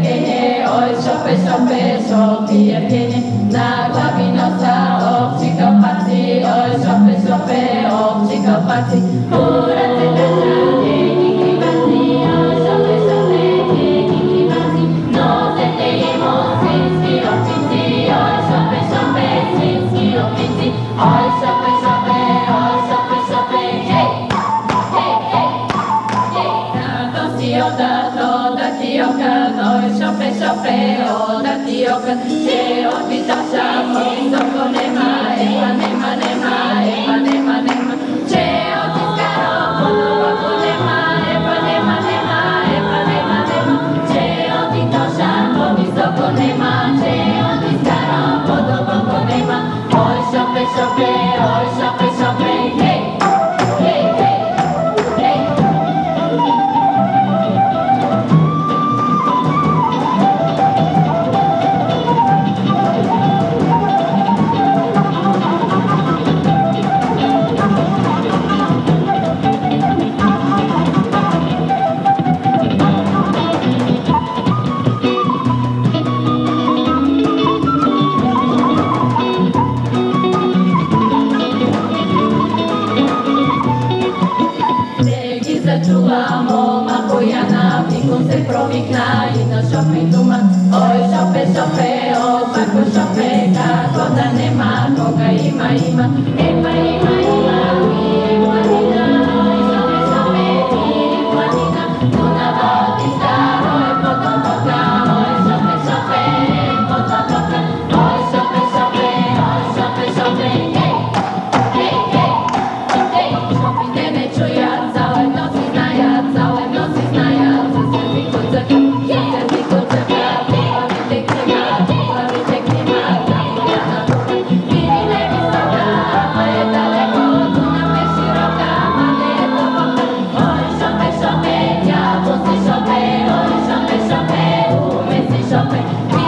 oj, shope, pienie, na głowie nosa, o, psychopatii, oj, shope, o, psychopatii, uraty, dzięki klimacji, oj, shope, dzięki klimacji, no, zete imo, synski oficji, oj, shope, synski oficji, oj, shope, hej, hej, hej, hej, to si oda ti okan, oj, shope, oda ti okan, gdzie odbitaša, wysoko nema, nema, gdzie odciskaro, podobaku nema, gdzie odbitaša, wysoko nema, gdzie odciskaro, podobaku nema, oj, shope, hej, hej, hej, hej. Začuvamo Makojana, Pikon se provikna i na shopping duma. Oj, shope, o, svako shope, kako da nema, koga ima, epa ima, i planina, oj, shope, i planina, tu na vodi staro, je potom poka, oj, shope, potom poka, oj, shope, hej, hej, hej, hej, shopping te ne čuja, całe nocy znaja, se zikucaka, pławitek nie ma, ja na górę, wirine wysoka, to jest daleko, tu na mnie szeroka, mamy jedno boka, oj, shope, ja włosy shope, oj, shope, umysły shope,